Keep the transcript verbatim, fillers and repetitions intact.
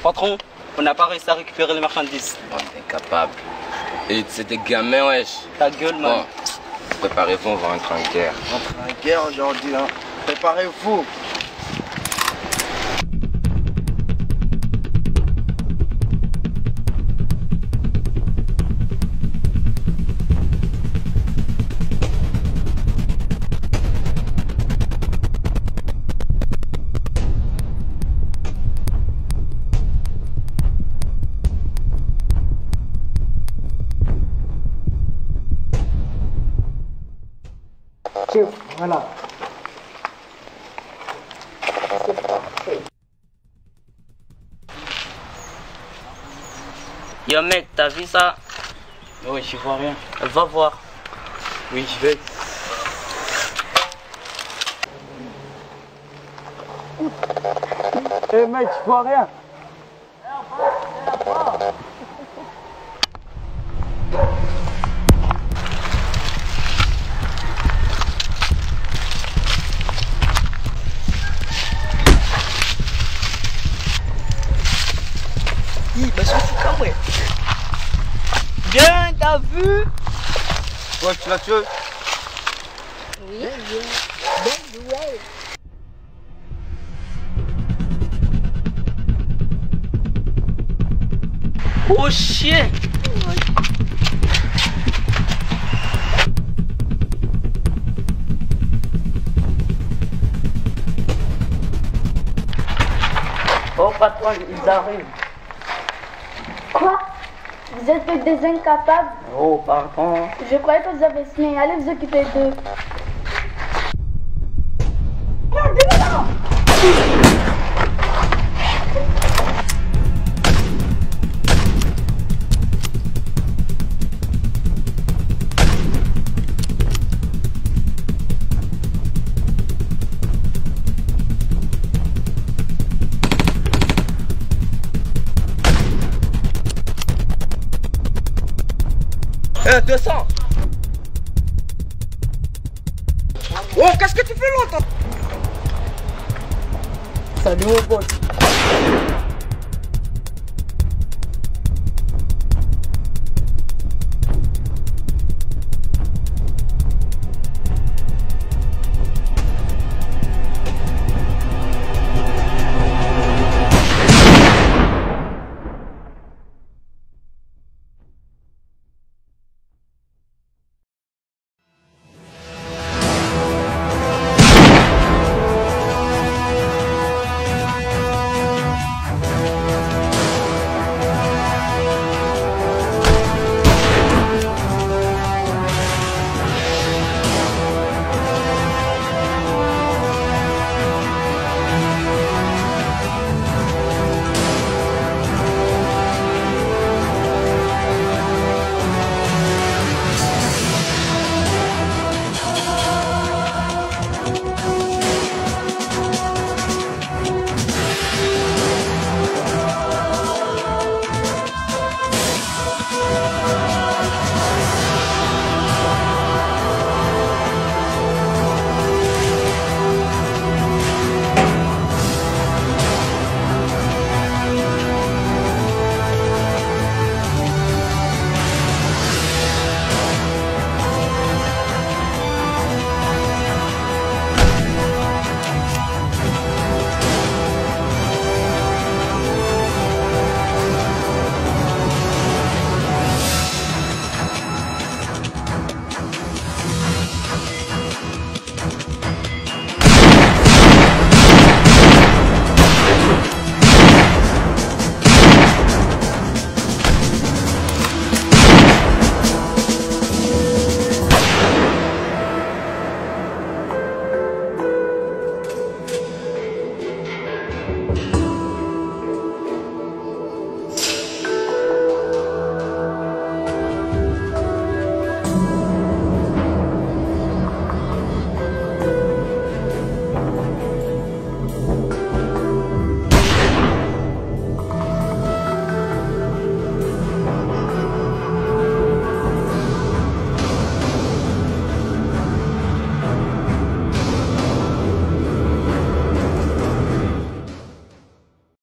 Patron, on n'a pas réussi à récupérer les marchandises. On est capable. Et c'est des gamins, wesh. Ta gueule, man. Bon, préparez-vous, on va rentrer en guerre. Rentrer en guerre aujourd'hui, hein. Préparez-vous. Voilà. Yo mec, t'as vu ça? Oui, j'y vois rien. Va voir. Oui, je vais. Eh mec, je vois rien. Bah, je suis quand ouais. Bien, t'as vu? Ouais, tu l'as tué. Oui, bien. Bien joué. Oh chien! Oh patron, ils arrivent. Quoi? Vous êtes que des incapables? Oh pardon. Je croyais que vous avez signé. Allez vous occuper d'eux. Eh, descends. Oh, qu'est-ce que tu fais là, toi? Salut mon pote.